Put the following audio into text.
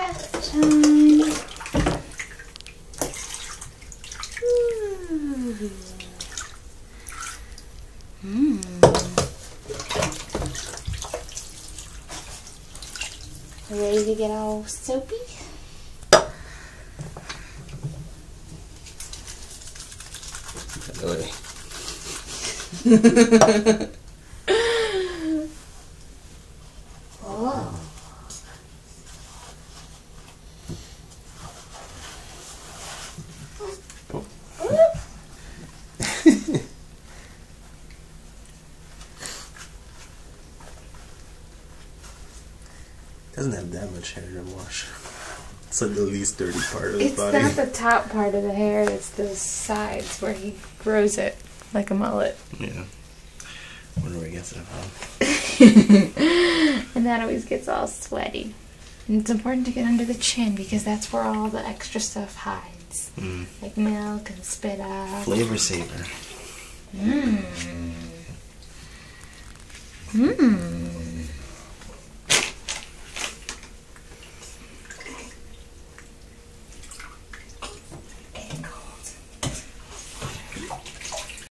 bath time. Ready to get all soapy? Really? Oh. Doesn't have that much hair to wash. It's like the least dirty part of his It's body. not the top part of the hair, it's the sides where he grows it like a mullet. Yeah. Wonder where he gets it from. And that always gets all sweaty. And it's important to get under the chin because that's where all the extra stuff hides. Like milk and spit out. Flavor saver. Mmm. Mmm.